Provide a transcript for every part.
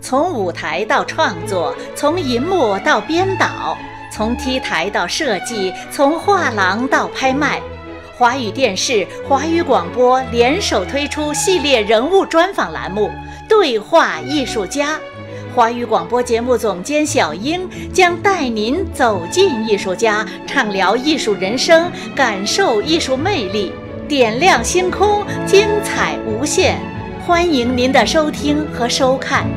从舞台到创作，从银幕到编导，从 T 台到设计，从画廊到拍卖。华语电视、华语广播联手推出系列人物专访栏目《对话艺术家》。华语广播节目总监小英将带您走进艺术家，畅聊艺术人生，感受艺术魅力，点亮星空，精彩无限。欢迎您的收听和收看。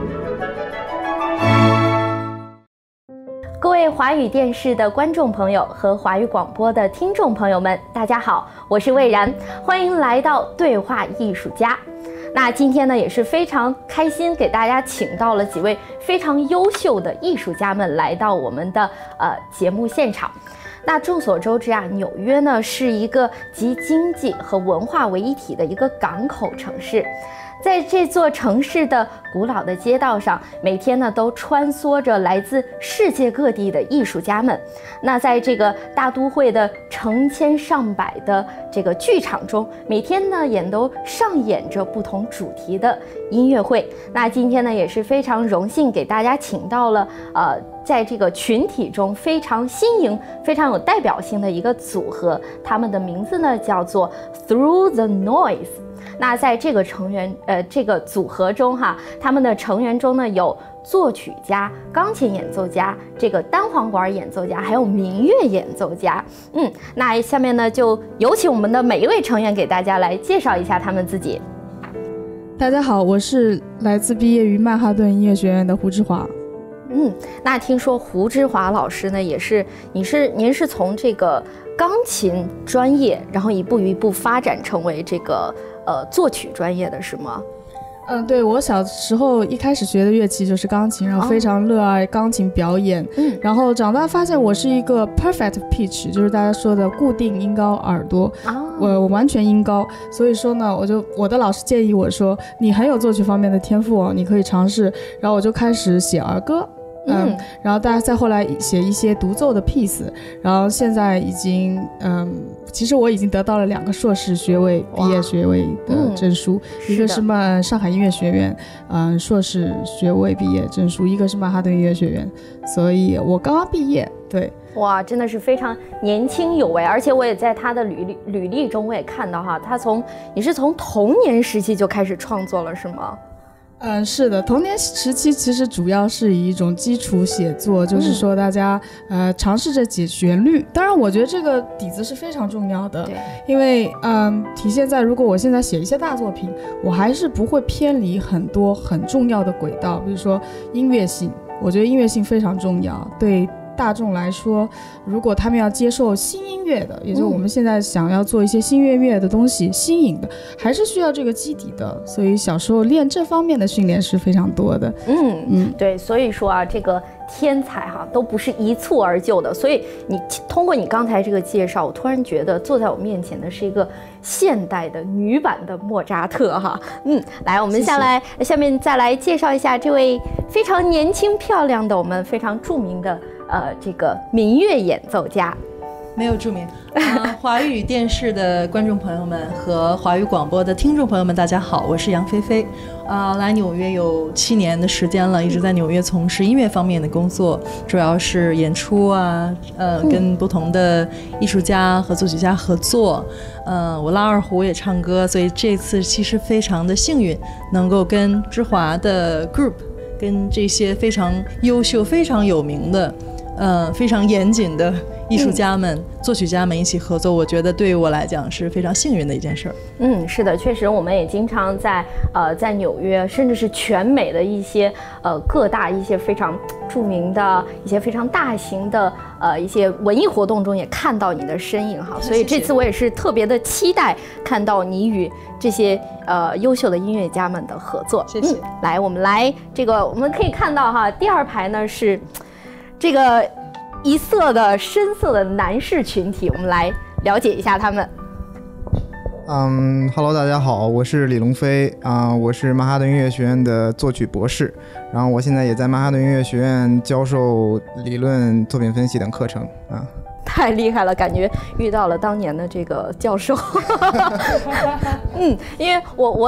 各位华语电视的观众朋友和华语广播的听众朋友们，大家好，我是魏然，欢迎来到对话艺术家。那今天呢，也是非常开心，给大家请到了几位非常优秀的艺术家们来到我们的节目现场。那众所周知啊，纽约呢是一个集经济和文化为一体的一个港口城市。在这座城市的古老的街道上，每天呢都穿梭着来自世界各地的艺术家们。那在这个大都会的成千上百的这个剧场中，每天呢也都上演着不同主题的音乐会。那今天呢也是非常荣幸给大家请到了在这个群体中非常新颖、非常有代表性的一个组合，他们的名字呢叫做 Through the Noise。那在这个这个组合中哈，他们的成员中呢有作曲家、钢琴演奏家、这个单簧管演奏家，还有民乐演奏家。那下面呢就有请我们的每一位成员给大家来介绍一下他们自己。 大家好，我是来自毕业于曼哈顿音乐学院的胡之华。 那听说胡之华老师呢，您是从这个钢琴专业，然后一步一步发展成为这个作曲专业的，是吗？ 对，我小时候一开始学的乐器就是钢琴，然后非常热爱钢琴表演。然后长大发现我是一个 perfect pitch， 就是大家说的固定音高耳朵。我完全音高，所以说呢，我的老师建议我说，你很有作曲方面的天赋哦，你可以尝试。然后我就开始写儿歌。然后大家再后来写一些独奏的 piece， 然后现在已经其实我已经得到了2个硕士学位毕业学位的证书，一个是上海音乐学院硕士学位毕业证书，一个是曼哈顿音乐学院，所以我刚刚毕业。对， 哇，真的是非常年轻有为，而且我也在他的履历中我也看到哈，你是从童年时期就开始创作了，是吗？ 是的，童年时期其实主要是以一种基础写作，就是说大家尝试着解旋律。当然我觉得这个底子是非常重要的，因为体现在如果我现在写一些大作品，我还是不会偏离很多很重要的轨道，比如说音乐性，我觉得音乐性非常重要，对大众来说，如果他们要接受新音乐的，也就是我们现在想要做一些新乐的东西，新颖的，还是需要这个基底的。所以小时候练这方面的训练是非常多的。 对，所以说啊，这个天才哈都不是一蹴而就的。所以你通过你刚才这个介绍，我突然觉得坐在我面前的是一个现代的女版的莫扎特哈。来，我们下面再来介绍一下这位非常年轻漂亮的我们非常著名的这个民乐演奏家。 没有著名华语电视的观众朋友们和华语广播的听众朋友们，大家好，我是杨菲菲。来纽约有7年的时间了，一直在纽约从事音乐方面的工作，主要是演出跟不同的艺术家和作曲家合作。我拉二胡也唱歌，所以这次其实非常的幸运，能够跟之华的 group， 跟这些非常优秀、非常有名的、非常严谨的艺术家们、作曲家们一起合作，我觉得对于我来讲是非常幸运的一件事儿。 是的，确实我们也经常在纽约，甚至是全美的一些各大一些非常著名的一些非常大型的一些文艺活动中也看到你的身影哈。所以这次我也是特别的期待看到你与这些优秀的音乐家们的合作。 谢谢。 来，我们来我们可以看到哈，第2排呢是这个一色的深色的男士群体，我们来了解一下他们。 Hello， 大家好，我是李龙飞我是曼哈顿音乐学院的作曲博士，然后我现在也在曼哈顿音乐学院教授理论、作品分析等课程太厉害了，感觉遇到了当年的这个教授。因为我也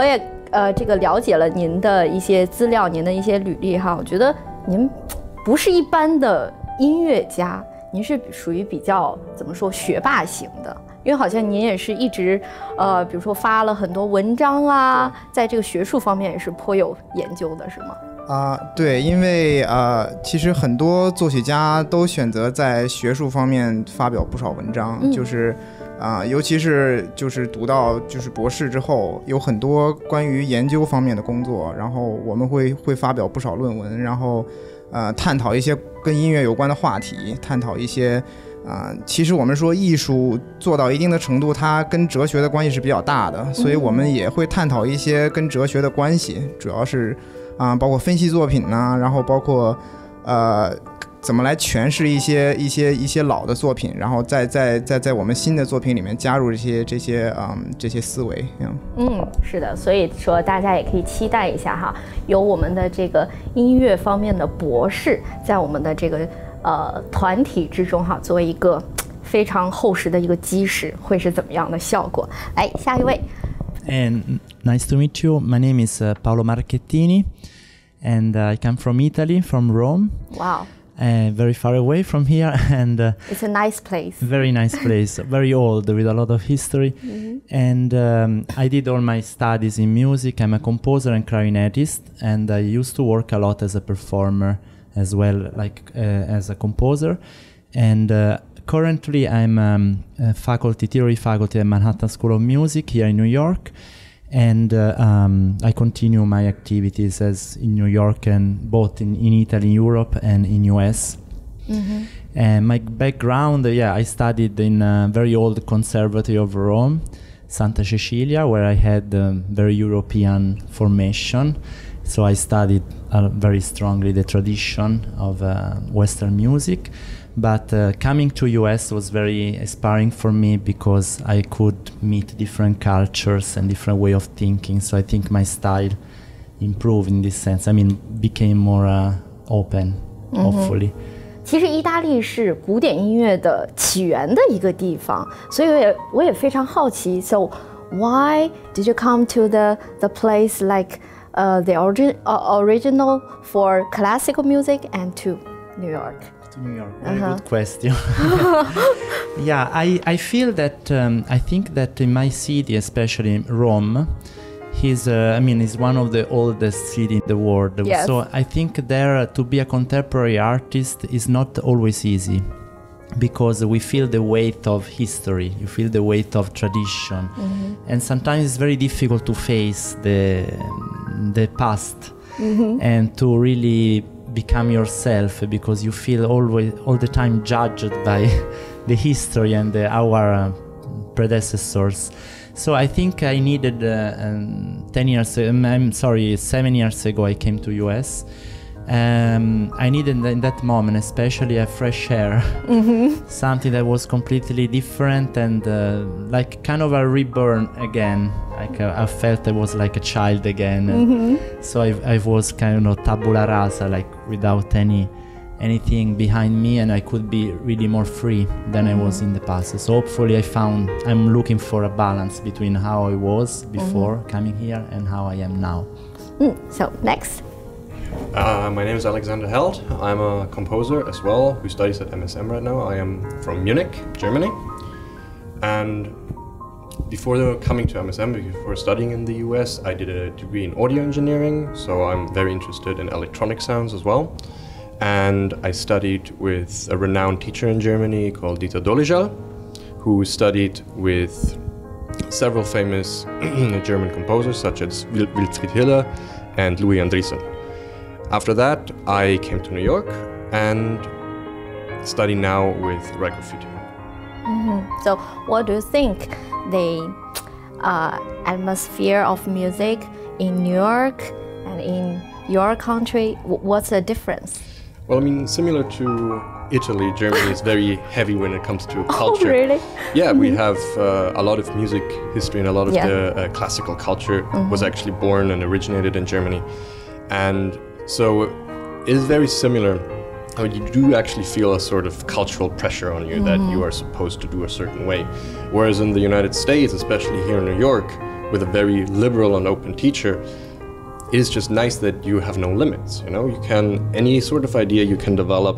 这个了解了您的一些资料，您的一些履历哈，我觉得您不是一般的音乐家，您是属于比较怎么说学霸型的，因为好像您也是一直比如说发了很多文章啊，在这个学术方面也是颇有研究的，是吗？ 对，因为其实很多作曲家都选择在学术方面发表不少文章，就是尤其是就是读到就是博士之后，有很多关于研究方面的工作，然后我们会发表不少论文，然后探讨一些跟音乐有关的话题，探讨一些其实我们说艺术做到一定的程度，它跟哲学的关系是比较大的，所以我们也会探讨一些跟哲学的关系，主要是包括分析作品呐，然后包括怎么来诠释一些老的作品，然后在我们新的作品里面加入这些思维。 是的，所以说大家也可以期待一下哈，有我们的这个音乐方面的博士在我们的这个团体之中哈，作为一个非常厚实的一个基石，会是怎么样的效果？来，下一位。 And nice to meet you. My name is Paolo Marchettini, and I come from Italy, from Rome. Wow. Very far away from here, and it's a nice place. Very nice place, very old with a lot of history. And I did all my studies in music. I'm a composer and clarinetist, and I used to work a lot as a performer as well, like as a composer. And currently, I'm a theory faculty at Manhattan School of Music here in New York, and I continue my activities as in New York and both in Italy, Europe, and in US. And my background, I studied in a very old conservatory of Rome, Santa Cecilia, where I had a very European formation. So I studied very strongly the tradition of Western music. But coming to US was very inspiring for me because I could meet different cultures and different way of thinking. So I think my style improved in this sense. I mean, became more open, hopefully. 其实意大利是古典音乐的起源的一个地方，所以我也非常好奇。So why did you come to the place like the original for classical music and to New York? To New York, very good question. Yeah, I feel that I think that in my city, especially Rome, is one of the oldest cities in the world. Yes. So I think there to be a contemporary artist is not always easy, because we feel the weight of history, you feel the weight of tradition, and sometimes it's very difficult to face the past and to really become yourself, because you feel all the time judged by the history and our predecessors. So I think I needed 7 years ago I came to US. I needed in that moment especially a fresh air, something that was completely different and like kind of a reborn again. Like I felt I was like a child again, and so I was kind of tabula rasa, like without anything behind me, and I could be really more free than I was in the past. So hopefully I'm looking for a balance between how I was before coming here and how I am now. So next. My name is Alexander Held. I'm a composer as well who studies at MSM right now. I am from Munich, Germany. And before coming to MSM, before studying in the US, I did a degree in audio engineering, so I'm very interested in electronic sounds as well. And I studied with a renowned teacher in Germany called Dieter Dolezal, who studied with several famous German composers such as Wilfried Hiller and Louis Andriessen. After that, I came to New York and study now with Reiko Fujita. So what do you think the atmosphere of music in New York and in your country, what's the difference? Well, I mean, similar to Italy, Germany is very heavy when it comes to culture. Oh, really? Yeah, we have a lot of music history, and a lot of the classical culture was actually born and originated in Germany. And so it is very similar. I mean, you do actually feel a sort of cultural pressure on you that you are supposed to do a certain way. Whereas in the United States, especially here in New York, with a very liberal and open teacher, it is just nice that you have no limits. You know, you can, any sort of idea you can develop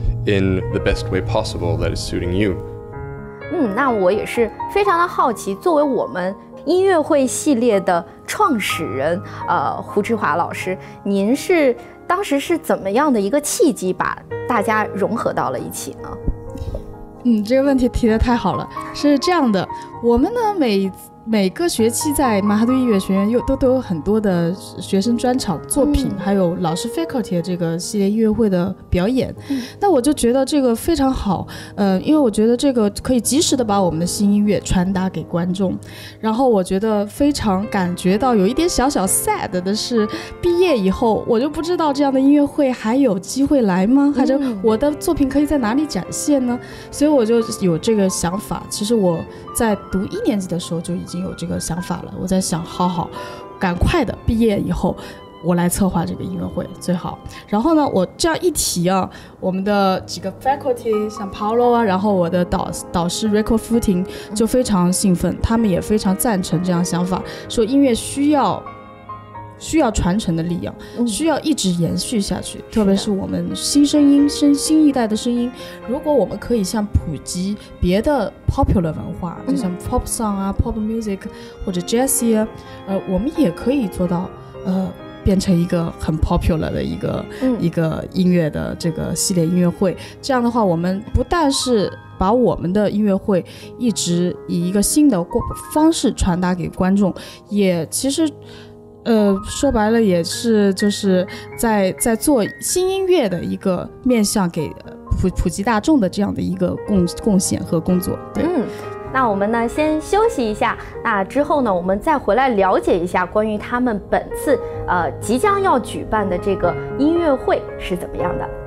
in the best way possible that is suiting you. 那我也是非常的好奇，作为我们音乐会系列的创始人，胡志华老师，您是当时是怎么样的一个契机把大家融合到了一起呢？ 这个问题提得太好了。是这样的，我们呢每个学期在曼哈顿音乐学院都有很多的学生专场作品，还有老师 faculty 的这个系列音乐会的表演。那我就觉得这个非常好，因为我觉得这个可以及时的把我们的新音乐传达给观众。然后我觉得非常感觉到有一点小小 sad 的是，毕业以后我就不知道这样的音乐会还有机会来吗？还是我的作品可以在哪里展现呢？所以我就有这个想法。其实我在读1年级的时候就已经有这个想法了，我在想好赶快的毕业以后我来策划这个音乐会最好。然后呢，我这样一提啊，我们的几个 faculty 像 Paulo 啊，然后我的导师 Rico Footing 就非常兴奋，他们也非常赞成这样想法，说音乐需要传承的力量，需要一直延续下去，特别是我们新声音新一代的声音，如果我们可以像普及别的 popular 文化，就像 pop song 啊 pop music 或者 jazz 啊，我们也可以做到变成一个很 popular 的一个音乐的这个系列音乐会。这样的话，我们不但是把我们的音乐会一直以一个新的方式传达给观众，也其实说白了也是就是在做新音乐的一个面向给普及大众的这样的一个贡献和工作。对， 那我们呢先休息一下，那之后呢我们再回来了解一下关于他们本次即将要举办的这个音乐会是怎么样的。